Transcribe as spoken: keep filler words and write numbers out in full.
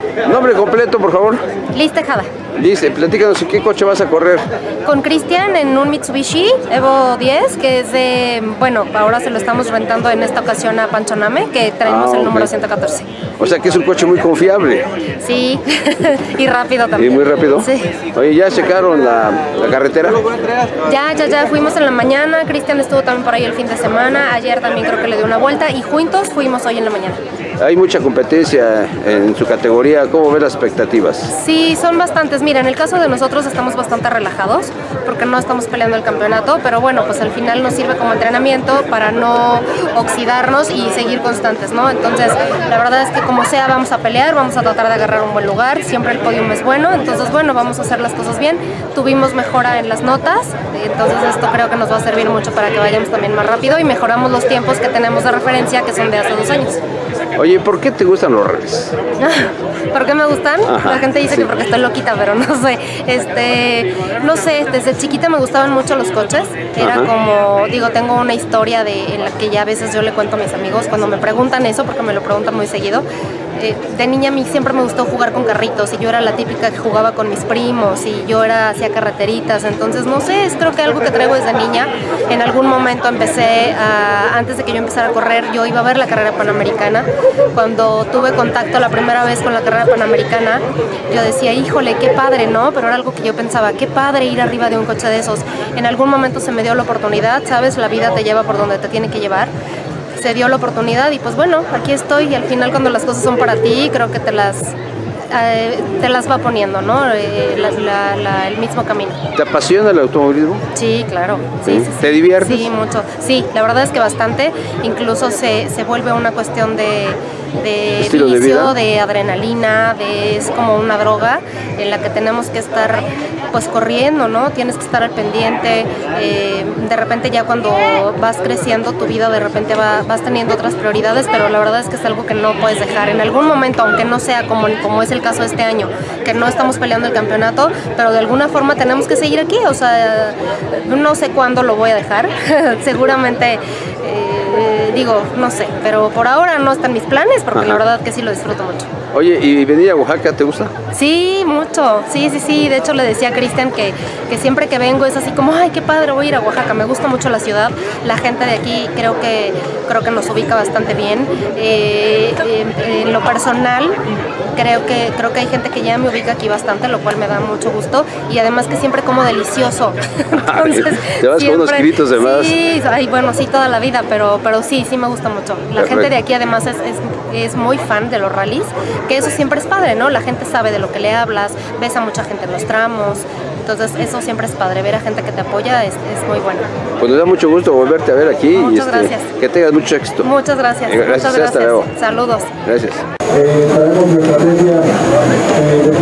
Nombre completo, por favor. Liz Tejada. Liz, platícanos, ¿en qué coche vas a correr? Con Cristian en un Mitsubishi Evo diez, que es de, bueno, ahora se lo estamos rentando en esta ocasión a Panchoname, que traemos ah, okay. el número ciento catorce. O sea que es un coche muy confiable. Sí, y rápido también. ¿Y muy rápido? Sí. Oye, ¿ya checaron la, la carretera? Ya, ya, ya, fuimos en la mañana, Cristian estuvo también por ahí el fin de semana, ayer también creo que le dio una vuelta y juntos fuimos hoy en la mañana. Hay mucha competencia en su categoría, ¿cómo ves las expectativas? Sí, son bastantes. Mira, en el caso de nosotros estamos bastante relajados porque no estamos peleando el campeonato, pero bueno, pues al final nos sirve como entrenamiento para no oxidarnos y seguir constantes, ¿no? Entonces, la verdad es que como sea vamos a pelear, vamos a tratar de agarrar un buen lugar, siempre el podium es bueno, entonces bueno, vamos a hacer las cosas bien. Tuvimos mejora en las notas, entonces esto creo que nos va a servir mucho para que vayamos también más rápido y mejoramos los tiempos que tenemos de referencia, que son de hace dos años. Oye, ¿por qué te gustan los rallies? ¿Por qué me gustan? Ajá, la gente dice sí. que porque estoy loquita, pero no sé. Este, no sé, desde chiquita me gustaban mucho los coches. Era Ajá. como, digo, tengo una historia de, en la que ya a veces yo le cuento a mis amigos cuando me preguntan eso, porque me lo preguntan muy seguido. Eh, de niña a mí siempre me gustó jugar con carritos y yo era la típica que jugaba con mis primos y yo era hacía carreteritas, entonces no sé, es creo que algo que traigo desde niña. En algún momento empecé a, antes de que yo empezara a correr, yo iba a ver la carrera panamericana. Cuando tuve contacto la primera vez con la carrera panamericana, yo decía, híjole, qué padre, ¿no? Pero era algo que yo pensaba, qué padre ir arriba de un coche de esos. En algún momento se me dio la oportunidad, ¿sabes? La vida te lleva por donde te tiene que llevar. Se dio la oportunidad y pues bueno, aquí estoy y al final cuando las cosas son para ti, creo que te las, eh, te las va poniendo, ¿no? Eh, la, la, la, el mismo camino. ¿Te apasiona el automovilismo? Sí, claro. Sí, sí, sí, ¿Te diviertes? Sí, mucho. Sí, la verdad es que bastante. Incluso se, se vuelve una cuestión de, de ¿Estilo vicio, de vida? de adrenalina, de, es como una droga en la que tenemos que estar pues corriendo, ¿no? Tienes que estar al pendiente, eh, de repente ya cuando vas creciendo tu vida de repente va, vas teniendo otras prioridades, pero la verdad es que es algo que no puedes dejar. En algún momento, aunque no sea como, como es el caso de este año, que no estamos peleando el campeonato, pero de alguna forma tenemos que seguir aquí, o sea, no sé cuándo lo voy a dejar, seguramente... Eh, digo, no sé, pero por ahora no están mis planes porque Ajá. la verdad que sí lo disfruto mucho. Oye, ¿y venir a Oaxaca te gusta? Sí, mucho, sí, sí, sí, de hecho le decía a Cristian que, que siempre que vengo es así como, ay, qué padre, voy a ir a Oaxaca, me gusta mucho la ciudad, la gente de aquí creo que, creo que nos ubica bastante bien, eh, eh, en lo personal creo que, creo que hay gente que ya me ubica aquí bastante, lo cual me da mucho gusto y además que siempre como delicioso. Entonces, te vas siempre, con unos gritos de más. Sí, ay, bueno, sí, toda la vida, pero, pero sí, sí me gusta mucho. La Perfecto. gente de aquí además es, es, es muy fan de los rallies, que eso siempre es padre, ¿no? La gente sabe de lo que le hablas, ves a mucha gente en los tramos, entonces eso siempre es padre, ver a gente que te apoya es, es muy bueno. Pues nos da mucho gusto volverte a ver aquí. Muchas y este, gracias. Que tengas mucho éxito. Muchas gracias. Eh, gracias, Muchas gracias. Hasta luego. Saludos. Gracias. Eh, sabemos la estrategia eh, de